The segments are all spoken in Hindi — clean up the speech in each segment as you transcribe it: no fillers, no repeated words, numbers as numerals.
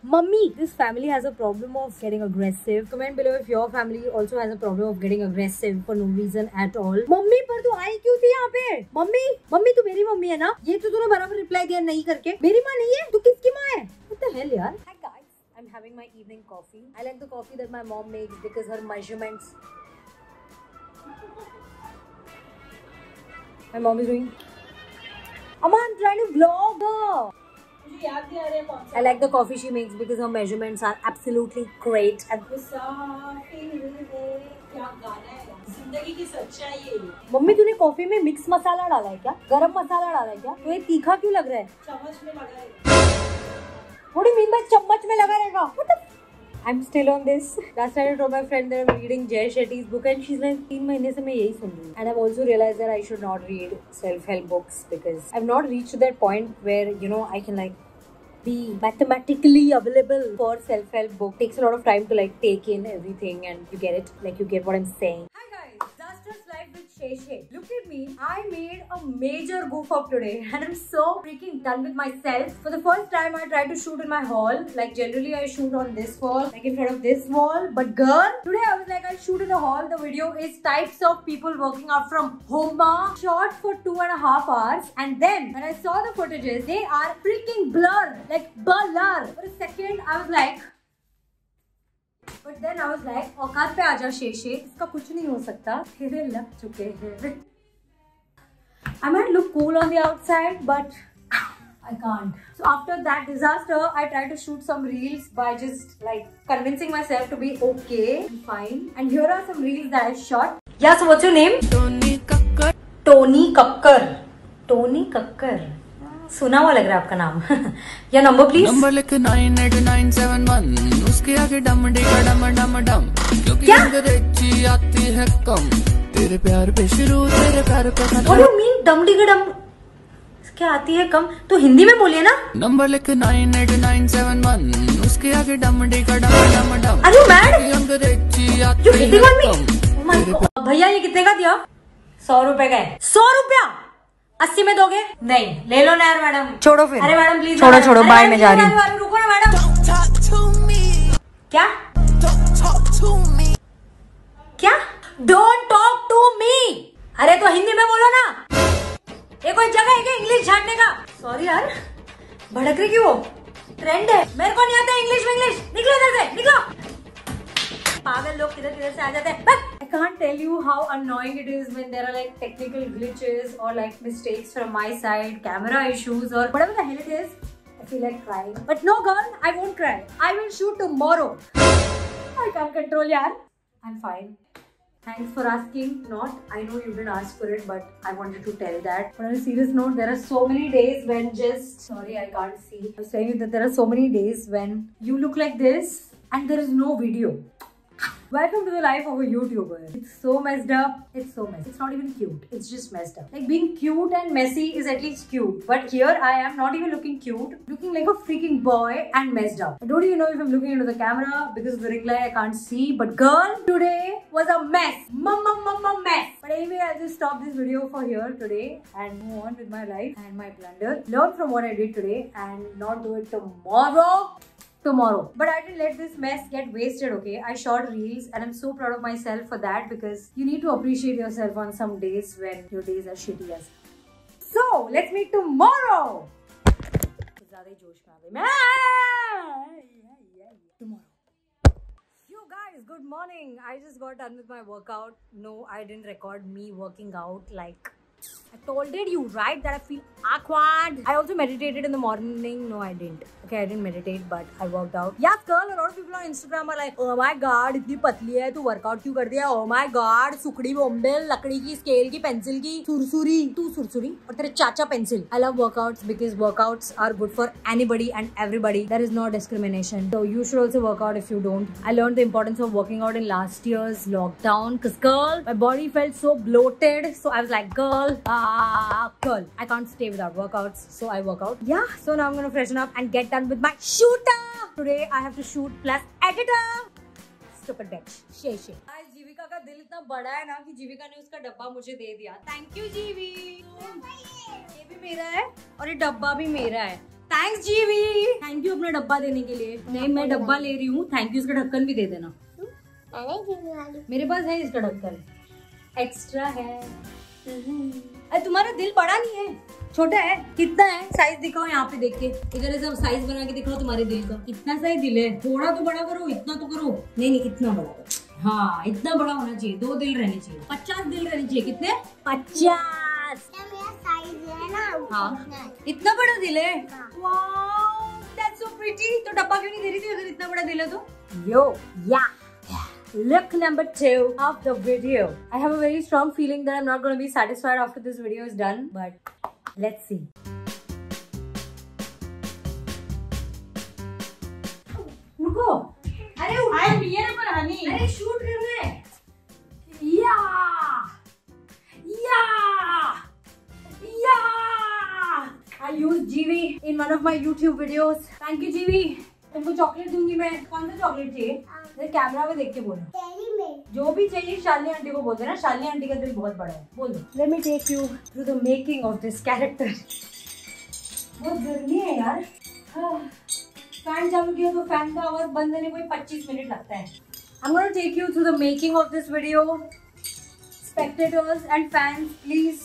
Mummy, this family has a problem of getting aggressive. Comment below if your family also has a problem of getting aggressive for no reason at all. Mummy पर तू आई क्यों थी यहाँ पे? मम्मी तू मेरी मम्मी है ना? ये तो तूने बराबर रिप्लाई दिया नहीं करके. मेरी माँ नहीं है, तू किसकी माँ है? What the hell यार? Hi guys, I'm having my evening coffee. I like the coffee that my mom makes because her measurements. My mom is doing. Amma, I'm trying to vlog her. I like the coffee she makes because her measurements are absolutely great. जिंदगी की सच्चाई है। मम्मी तूने कॉफी में मिक्स मसाला डाला है क्या? गरम मसाला डाला है क्या? तो ये तीखा क्यों लग रहा है? चम्मच में लगा है। What do you mean by चम्मच में लगा रहेगा? What the? I'm still on this. Last time I told my friend that I'm reading Jay Shetty's book and she's like 3 महीने से मैं यही सुन रही हूँ. And I've also realized that I should not read self-help books because I've not reached that point where I can be mathematically available for self-help book. Takes a lot of time to take in everything and you get it. You get what I'm saying. Hi guys, Disastrous Life with Shay. Look at me. I made a major goof up today and I'm so freaking done with myself. For the first time I tried to shoot in my hall. Generally I shoot on this wall, in front of this wall. But girl, today I was like, I'll shoot in the hall. The video is types of people working out from home. Shot for 2.5 hours. And then when I saw the footages, they are freaking blur. Blur. For a second I was like, but then I was like, औकात पे आजा शेषे, इसका कुछ नहीं हो सकता, तेरे लग चुके हैं. I might look cool on the outside, but I can't. So after that disaster, I tried to shoot some reels by just convincing myself to be okay, fine. And here are some reels that I shot. Yeah, so what's your name? Tony Kakkar. Tony Kakkar. Tony Kakkar. सुना हुआ लग रहा है आपका नाम. या नंबर प्लीज. नंबर लिख 98971. उसके आगे डम डिगा डम डम डम. क्योंकि अंग्रेजी आती है कम. तेरे प्यार पे शुरू तेरे प्यार पे खत्म. What do you mean डम डिगा डम? क्या आती है कम? तो हिंदी में बोलिए ना. नंबर लिख 98971. उसके आगे डम डिगा डम डम डम. Are you mad? अंग्रेजी आती है कम. Oh my God. भैया ये कितने का दिया? 100 रुपए का है. 100 रुपया? 80 में दोगे? नहीं, ले लो ना यार मैडम. छोड़ो फिर. अरे मैडम प्लीज. छोड़ो बाय, मैं जा रही हूँ. रुको ना मैडम. क्या? क्या? Don't talk to me. अरे तो हिंदी में बोलो ना. ये कोई जगह है क्या इंग्लिश झाड़ने का? सॉरी यार, भड़क रही क्यों? ट्रेंड है. मेरे को नहीं आता इंग्लिश. निकलो इधर से, निकलो. पागल लोग किधर किधर से आ जाते हैं. I can't tell you how annoying it is when there are technical glitches or mistakes from my side, camera issues or whatever the hell it is. I feel like crying. But no girl, I won't cry. I will shoot tomorrow. I can't control yaar. I'm fine. Thanks for asking. I know you didn't ask for it, but I wanted to tell that. But on a serious note, there are so many days when sorry, I can't see. I was telling you that there are so many days when you look like this and there is no video. Welcome to the life of a YouTuber. It's so messed up. It's so messy. It's not even cute. It's just messed up. Being cute and messy is at least cute. But here I am not even looking cute. Looking like a freaking boy and messed up. I don't even know if I'm looking into the camera because of the ring light I can't see. But girl, today was a mess. Mess. But anyway, I'll just stop this video for here today and move on with my life and my blunder. Learn from what I did today and not do it tomorrow. But I didn't let this mess get wasted, okay? I shot reels and I'm so proud of myself for that because you need to appreciate yourself on some days when your days are shitty as. So, let's meet tomorrow! Tomorrow. You guys, good morning. I just got done with my workout. No, I didn't record me working out I told you, right, that I feel awkward. I also meditated in the morning. No, I didn't. Okay, I didn't meditate, but I worked out. Yes, girl, a lot of people on Instagram are like, oh my god, इतनी पतली है, तू workout क्यों कर दिया? Oh my god, सुकड़ी बोम्बेल, लकड़ी की, स्केल की, पेंसिल की, सुरसुरी, तू सुरसुरी और तेरे चाचा pencil. I love workouts because workouts are good for anybody and everybody. There is no discrimination. So you should also work out if you don't. I learned the importance of working out in last year's lockdown because girl, my body felt so bloated. So I was like, girl, I can't stay without workouts, so I work out. Yeah, so now I'm gonna freshen up and get done with my shooter. Today I have to shoot plus editor. Stupid bitch. Shay. आज जीविका का दिल इतना बड़ा है ना कि जीविका ने उसका डब्बा मुझे दे दिया. Thank you जीवी. ये भी मेरा है और ये डब्बा भी मेरा है. थैंक्स जीवी, थैंक यू अपना डब्बा देने के लिए। नहीं मैं डब्बा ले रही हूँ, थैंक यू। इसका ढक्कन भी दे देना। मेरे पास है इसका ढक्कन, एक्स्ट्रा है। अरे तुम्हारा दिल बड़ा नहीं है, छोटा है। कितना है साइज दिखाओ यहाँ पे देख के, इधर ऐसा साइज बना के दिखाओ तुम्हारे दिल का। कितना सही दिल है, थोड़ा तो बड़ा करो, इतना तो करो। नहीं नहीं इतना बड़ा करो, हाँ इतना बड़ा होना चाहिए। 2 दिल रहने चाहिए, 50 दिल रहने चाहिए। कितने? 50। मेरा साइज है ना, हाँ इतना बड़ा दिल है। Wow that's so pretty. तो डब्बा क्यों नहीं दे रही थी अगर इतना बड़ा दिल है तो? यो या Look number 2 of the video. I have a very strong feeling that I'm not going to be satisfied after this video is done, but let's see. रुको, अरे I am here पर honey. अरे शूट करना है। या I used GV in one of my YouTube videos. Thank you GV. तुमको चॉकलेट दूंगी मैं। कौन सा चॉकलेट चाहिए? कैमरा में देख के बोलो, जो भी चाहिए शालिनी आंटी को बोल देना। शालिनी आंटी का दिल बहुत बड़ा है, बोल दो। Let me take you through the making of this character. बहुत गर्मी है यार। फैन चालू किया तो फैन का आवाज बंद होने को 25 मिनट लगता है। I'm going to take you through the making of this video. Spectators and fans, please.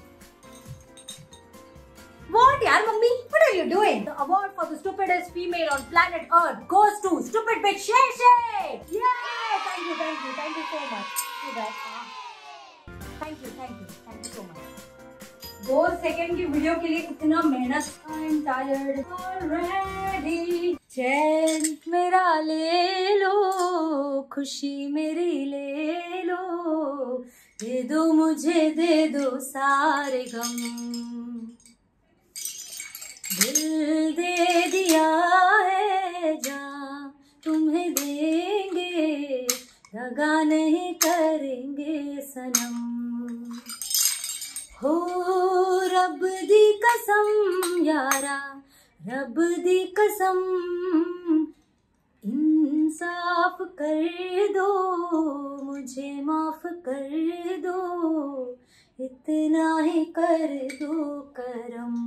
What yaar mummy? What are you doing? The award for the stupidest female on planet Earth goes to stupid bitch Shay Shay. Yay! Thank you so much. Do that. Thank you so much. 2 second की वीडियो के लिए इतना मेहनत। I'm tired already. चैन मेरा ले लो, खुशी मेरी ले लो, दे दो मुझे, दे दो सारे गम। दिल दे दिया है जहाँ तुम्हें देंगे, दगा नहीं करेंगे सनम। हो रब दी कसम यारा, रब दी कसम, इंसाफ कर दो, मुझे माफ कर दो, इतना ही कर दो करम।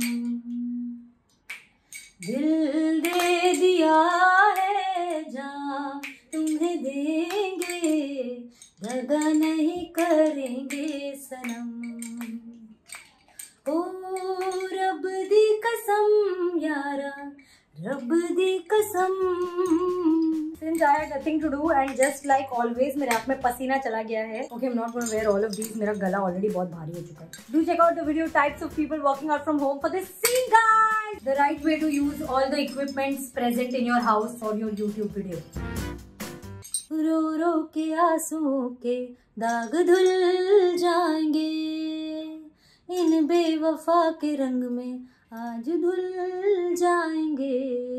दिल दे दिया है जहाँ तुम्हें देंगे, दगा नहीं करेंगे सनम। ओ रब दी कसम यारा, रब दी कसम। Since I had nothing to do and just like always मेरे आँख में पसीना चला गया है। Okay, I'm not going to wear all of these. मेरा गला already बहुत भारी हो चुका है। Do check out the video types of people working out from home for this scene, guys. The right way to use all the equipments present in your house for your YouTube video. रो रो के आंसुओं के दाग धुल जाएंगे, इन बेवफा के रंग में आज धुल जाएंगे।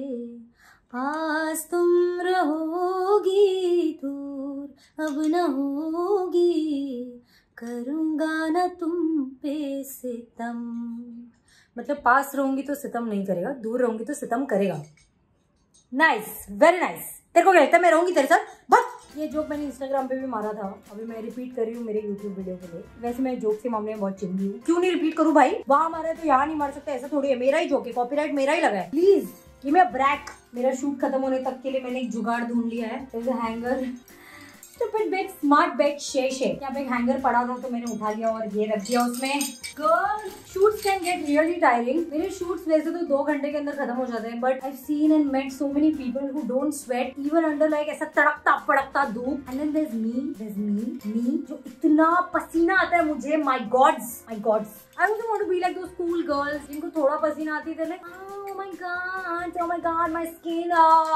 पास तुम रहोगी, दूर अब न होगी, करूँगा न तुम पे सितम। मतलब पास रहूंगी तो सितम नहीं करेगा, दूर रहूंगी तो सितम करेगा। Nice, very nice. तेरे को क्या लगता है मैं रहूंगी तेरे साथ? बस ये जोक मैंने इंस्टाग्राम पे भी मारा था, अभी मैं रिपीट कर रही हूँ मेरे यूट्यूब वीडियो के लिए। वैसे मैं जोक के मामले में बहुत चिंगी हूँ, क्यों नहीं रिपीट करूँ भाई? वहां मारा है तो यहाँ नहीं मार सकता, ऐसा थोड़ी है। मेरा ही जोक है, कॉपीराइट मेरा ही लगा है। प्लीज ये मैं ब्रैक। मेरा शूट खत्म होने तक के लिए मैंने एक जुगाड़ ढूंढ लिया है। Hanger, stupid big smart bed शेशे। यहाँ पे एक हैंगर पड़ा था तो मैंने उठा लिया और ये रख दिया उसमें। Girl, shoots can get really tiring. मेरे शूट्स वैसे तो 2 घंटे के अंदर खत्म हो जाते हैं, but I seen and met so many people who don't sweat even under like ऐसा तड़कता पड़कता धूप। And then there is me जो इतना पसीना आता है मुझे। My gods, I also want to be like those cool girls जिनको थोड़ा पसीना आती है, like oh my god my skin,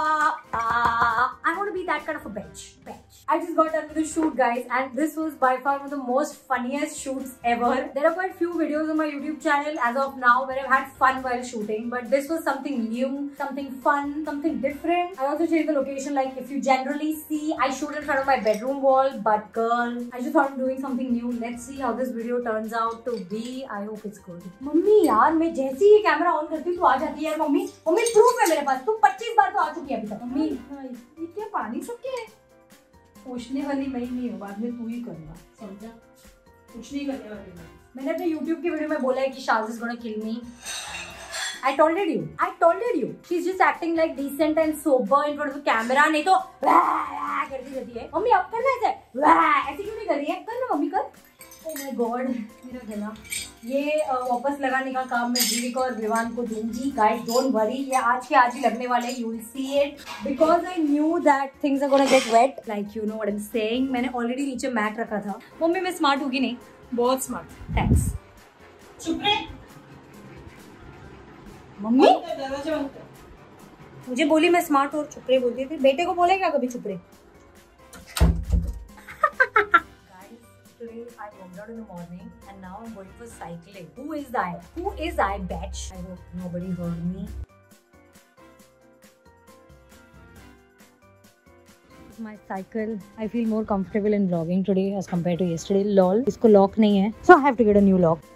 I want to be that kind of a bitch. I just got done with the shoot, guys, and this was by far one of the most funniest shoots ever. There are quite few videos on my YouTube channel as of now where I've had fun while shooting, but this was something new, something fun, something different. I also changed the location. Like if you generally see, I shoot in front of my bedroom wall, but girl, I just thought I'm doing something new. Let's see how this video turns out to be. I hope it's good. Mummy यार, मैं जैसे ही कैमरा ऑन करती हूँ तो आ जाती है यार। मम्मी प्रूफ है मेरे पास, तुम 25 बार तो आ चुकी है अभी तक। मम्मी ये क्या पानी सबके है? पूछने वाली मैं ही नहीं हूँ, बाद में तू ही करना, समझा? कुछ नहीं करने वाली मैं। मैंने अपने YouTube की वीडियो में बोला है कि Shaz is gonna kill me. I told you. She's just acting like decent and sober in front of the camera. नहीं तो करती रहती है। मम्मी अब करना ऐसे, ऐसे क्यों नहीं कर रही है? कर ना मम्मी कर। Oh my God, मेरा गला। ये वापस लगाने का काम मैं जीवी को और विवान को दूंगी। Guys, don't worry, ये आज के आज ही लगने वाले। You will see it because I knew that things are gonna get wet. Like you know what I'm saying. मैंने already नीचे मैट रखा था। मम्मी मैं स्मार्ट होगी नहीं? बहुत स्मार्ट। Thanks. चुप रहे। मम्मी दरवाजा बंद कर। मुझे बोली मैं स्मार्ट और चुप रहे बोलती थी। बेटे को बोलेगा कभी चुप रहे? Today I woke up in the morning and now I'm going for cycling. Who is I, bitch? I hope nobody heard me. My cycle. I feel more comfortable in vlogging today as compared to yesterday. Lol. इसको lock नहीं है, so I have to get a new lock.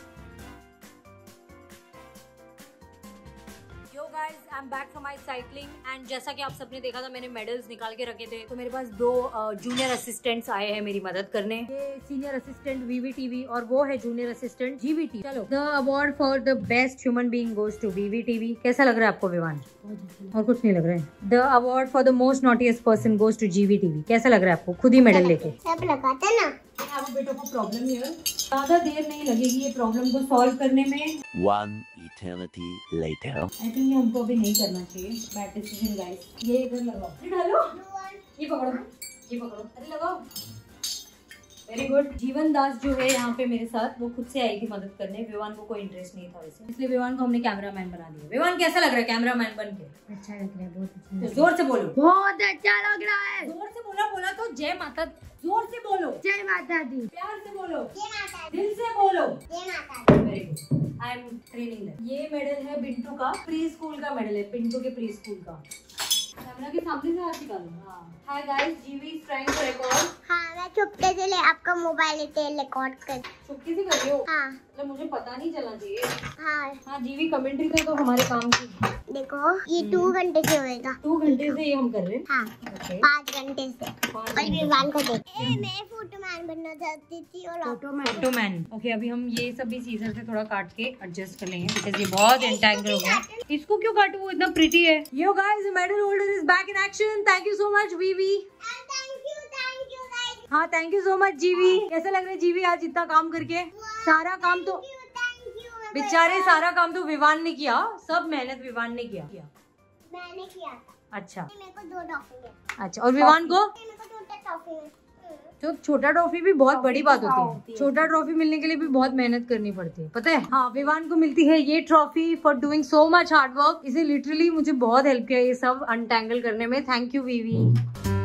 I'm back from my cycling and जैसा कि आप सबने देखा था मैंने मेडल्स निकाल के रखे थे, तो मेरे पास 2 जूनियर असिस्टेंट्स आए हैं मेरी मदद करने। ये सीनियर असिस्टेंट VVTV और वो है जूनियर असिस्टेंट GVT। चलो, the award for the best human being goes to VVTV। कैसा लग रहा है आपको विवान? और कुछ नहीं लग रहा है। The award for the most naughtiest person goes to GVTV। कैसा लग रहा है आपको खुद ही मेडल लेके? सब लगाते ना। बेटों को प्रॉब्लम ही है, ज्यादा देर नहीं लगेगी ये प्रॉब्लम को सॉल्व करने में। 1 eternity later. आई थिंक हमको अभी नहीं करना चाहिए। Bad decision guys. ये इधर लगाओ, ये डालो, ये पकड़ो, ये पकड़ो, अरे लगाओ। Very good. जीवन दास जो है यहाँ पे मेरे साथ, वो खुद से आई थी मदद करने। विवान को कोई इंटरेस्ट नहीं था वैसे, इसलिए विवान को हमने कैमरामैन बना दिया। विवान कैसा लग रहा है कैमरामैन बन के? अच्छा लग रहा है, बहुत अच्छा। तो जोर से बोलो। बहुत अच्छा लग रहा है। जोर से बोला तो जय माता। जोर से बोलो। जय माता दी। प्यार से बोलो। जय माता दी। दिल से बोलो। जय माता दी। Very good. I am training them. ये मेडल है बिंटू का, प्री स्कूल का मेडल है, पिंटू के प्री स्कूल का। कैमरा के सामने से हाथ निकालो। हाँ। Hi guys, GV is trying to record. हाँ, मैं चुपके से ले आपका मोबाइल लेते रिकॉर्ड कर। चुपके से कर रही हो? हाँ। मतलब मुझे पता नहीं चलना चाहिए। हाँ जीवी कमेंट्री कर तो हमारे काम की। देखो, ये 2 घंटे से होएगा। 2 घंटे से ये हम कर रहे हैं। हाँ, Okay. 5 घंटे से। और विवान को देख। मैं फोटोमैन बनना चाहती थी और फोटोमैन। ओके, अभी हम ये सब भी सीजर से थोड़ा काट के एडजस्ट कर लेंगे बिकॉज़ ये बहुत एंटेंगल हो गया। इसको क्यों काटूं, वो इतना प्रिटी है। Yo guys, medal holder is back in action. Thank you so much VV. Thank you guys. हाँ, thank you so much GV. कैसा लग रहा है जीवी आज इतना काम करके? सारा काम तो बेचारे, सारा काम तो विवान ने किया, सब मेहनत विवान ने किया। मैंने किया था। अच्छा, मेरे को 2 टॉफी है। अच्छा, और विवान को? मेरे को 2 टॉफी है। तो छोटा ट्रॉफी भी बहुत बड़ी बात होती है। छोटा ट्रॉफी मिलने के लिए भी बहुत मेहनत करनी पड़ती है, पता है? हाँ, विवान को मिलती है ये trophy for doing so much hard work. इसे लिटरली मुझे बहुत हेल्प किया ये सब अनटैंगल करने में। Thank you VV.